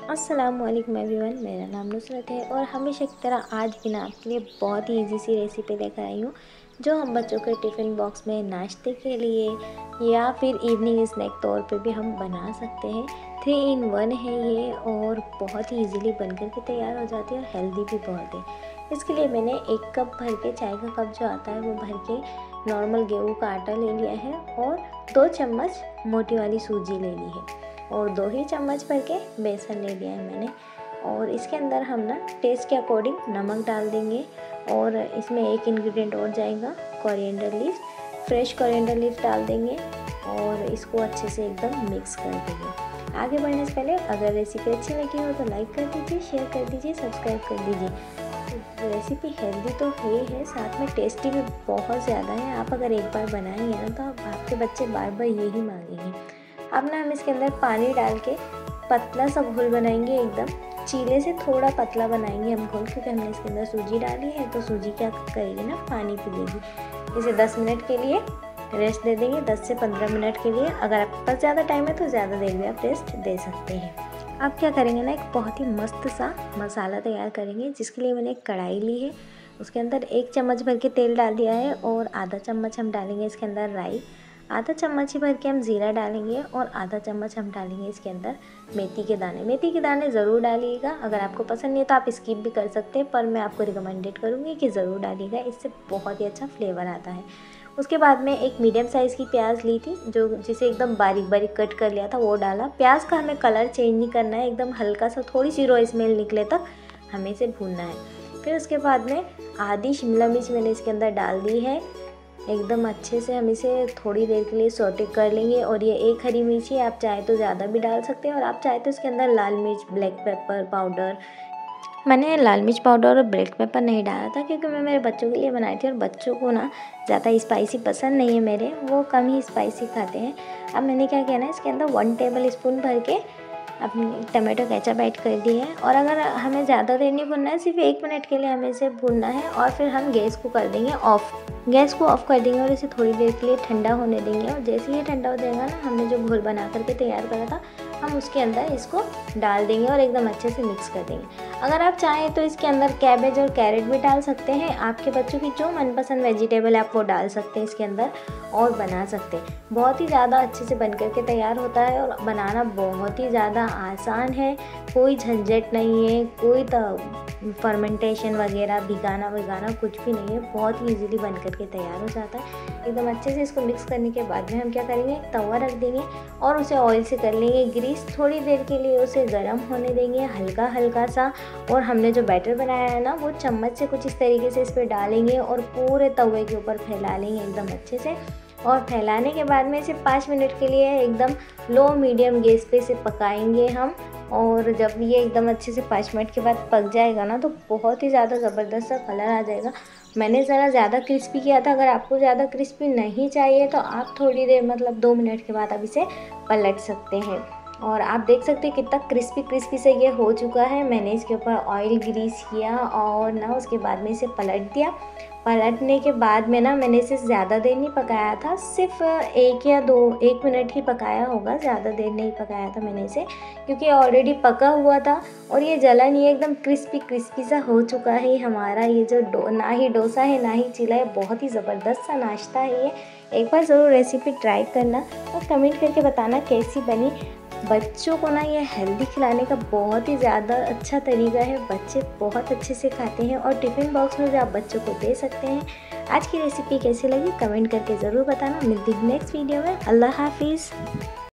अस्सलामुअलैकुम एवरीवन, मेरा नाम नुसरत है और हमेशा की तरह आज भी मैं आपके लिए बहुत ही इजी सी रेसिपी लेकर आई हूँ जो हम बच्चों के टिफ़िन बॉक्स में नाश्ते के लिए या फिर इवनिंग स्नैक तौर पे भी हम बना सकते हैं। 3 इन 1 है ये और बहुत ही इजीली बनकर के तैयार हो जाती है और हेल्दी भी बहुत है। इसके लिए मैंने 1 कप भर के, चाय का कप जो आता है वो भर के नॉर्मल गेहूँ का आटा ले लिया है और 2 चम्मच मोटी वाली सूजी ले ली है और 2 ही चम्मच भर के बेसन ले लिया है मैंने। और इसके अंदर हम ना टेस्ट के अकॉर्डिंग नमक डाल देंगे और इसमें एक इंग्रेडिएंट और जाएगा, coriander leaf, fresh coriander leaf डाल देंगे और इसको अच्छे से एकदम मिक्स कर देंगे। आगे बढ़ने से पहले अगर रेसिपी अच्छी लगी हो तो लाइक कर दीजिए, शेयर कर दीजिए, सब्सक्राइब कर दीजिए। रेसिपी हेल्दी तो है, साथ में टेस्टी भी बहुत ज़्यादा है। आप अगर एक बार बनाएंगे ना तो आपके बच्चे बार बार यही मांगेंगे। अब ना हम इसके अंदर पानी डाल के पतला सा घोल बनाएंगे, एकदम चीले से थोड़ा पतला बनाएंगे हम घोल, क्योंकि हमने इसके अंदर सूजी डाली है तो सूजी क्या करेगी ना, पानी पी लेगी। इसे 10 मिनट के लिए रेस्ट दे देंगे, 10 से 15 मिनट के लिए। अगर आपके पास ज़्यादा टाइम है तो ज़्यादा देर भी आप रेस्ट दे सकते हैं। अब क्या करेंगे ना, एक बहुत ही मस्त सा मसाला तैयार करेंगे, जिसके लिए मैंने एक कढ़ाई ली है। उसके अंदर 1 चम्मच भर के तेल डाल दिया है और आधा चम्मच हम डालेंगे इसके अंदर राई, आधा चम्मच ही भर के हम ज़ीरा डालेंगे और आधा चम्मच हम डालेंगे इसके अंदर मेथी के दाने। मेथी के दाने ज़रूर डालिएगा, अगर आपको पसंद नहीं है तो आप स्किप भी कर सकते हैं, पर मैं आपको रिकमेंडेड करूँगी कि ज़रूर डालिएगा, इससे बहुत ही अच्छा फ्लेवर आता है। उसके बाद में एक मीडियम साइज़ की प्याज ली थी, जिसे एकदम बारीक बारीक कट कर लिया था, वो डाला। प्याज का हमें कलर चेंज नहीं करना है, एकदम हल्का सा थोड़ी सी रॉ स्मेल निकले तक हमें इसे भूनना है। फिर उसके बाद में आधी शिमला मिर्च मैंने इसके अंदर डाल दी है। एकदम अच्छे से हम इसे थोड़ी देर के लिए सौटे कर लेंगे। और ये 1 हरी मिर्ची, आप चाहे तो ज़्यादा भी डाल सकते हैं और आप चाहे तो इसके अंदर लाल मिर्च, ब्लैक पेपर पाउडर, मैंने लाल मिर्च पाउडर और ब्लैक पेपर नहीं डाला था क्योंकि मैं मेरे बच्चों के लिए बनाई थी और बच्चों को ना ज़्यादा स्पाइसी पसंद नहीं है मेरे, वो कम ही स्पाइसी खाते हैं। अब मैंने क्या किया ना, इसके अंदर 1 टेबल स्पून भर के अपनी टमाटो केचप ऐड कर दी है। और अगर हमें ज़्यादा देर नहीं भूनना है, सिर्फ 1 मिनट के लिए हमें इसे भूनना है और फिर हम गैस को कर देंगे ऑफ़। गैस को ऑफ़ कर देंगे और इसे थोड़ी देर के लिए ठंडा होने देंगे। और जैसे ही ठंडा हो जाएगा ना, हमने जो घोल बना करके तैयार करा था, हम उसके अंदर इसको डाल देंगे और एकदम अच्छे से मिक्स कर देंगे। अगर आप चाहें तो इसके अंदर कैबेज और कैरेट भी डाल सकते हैं, आपके बच्चों की जो मनपसंद वेजिटेबल है आप वो डाल सकते हैं इसके अंदर और बना सकते हैं। बहुत ही ज़्यादा अच्छे से बन करके तैयार होता है और बनाना बहुत ही ज़्यादा आसान है, कोई झंझट नहीं है, कोई फर्मेंटेशन वगैरह भिगाना कुछ भी नहीं है, बहुत ही इजीली बन करके तैयार हो जाता है। एकदम अच्छे से इसको मिक्स करने के बाद में हम क्या करेंगे, एक तवा रख देंगे और उसे ऑयल से कर लेंगे ग्रीस। थोड़ी देर के लिए उसे गर्म होने देंगे हल्का हल्का सा। और हमने जो बैटर बनाया है ना, वो चम्मच से कुछ इस तरीके से इस पर डालेंगे और पूरे तवे के ऊपर फैला लेंगे एकदम अच्छे से। और फैलाने के बाद में इसे 5 मिनट के लिए एकदम लो मीडियम गैस पे इसे पकाएंगे हम। और जब ये एकदम अच्छे से 5 मिनट के बाद पक जाएगा ना, तो बहुत ही ज़्यादा ज़बरदस्त सा कलर आ जाएगा। मैंने ज़रा ज़्यादा क्रिस्पी किया था, अगर आपको ज़्यादा क्रिस्पी नहीं चाहिए तो आप थोड़ी देर, मतलब 2 मिनट के बाद आप इसे पलट सकते हैं। और आप देख सकते हैं कितना क्रिस्पी से ये हो चुका है। मैंने इसके ऊपर ऑयल ग्रीस किया और ना उसके बाद में इसे पलट दिया। पलटने के बाद में ना मैंने इसे ज़्यादा देर नहीं पकाया था, सिर्फ 1 मिनट ही पकाया होगा, ज़्यादा देर नहीं पकाया था मैंने इसे, क्योंकि ऑलरेडी पका हुआ था और ये जला नहीं है, एकदम क्रिस्पी सा हो चुका है हमारा ये जो ना ही डोसा है ना ही चीला है, बहुत ही ज़बरदस्त सा नाश्ता है ये। एक बार ज़रूर रेसिपी ट्राई करना और कमेंट करके बताना कैसी बनी। बच्चों को ना ये हेल्दी खिलाने का बहुत ही ज़्यादा अच्छा तरीका है, बच्चे बहुत अच्छे से खाते हैं और टिफ़िन बॉक्स में भी आप बच्चों को दे सकते हैं। आज की रेसिपी कैसी लगी कमेंट करके ज़रूर बताना। मिलती हूँ नेक्स्ट वीडियो में। अल्लाह हाफिज़।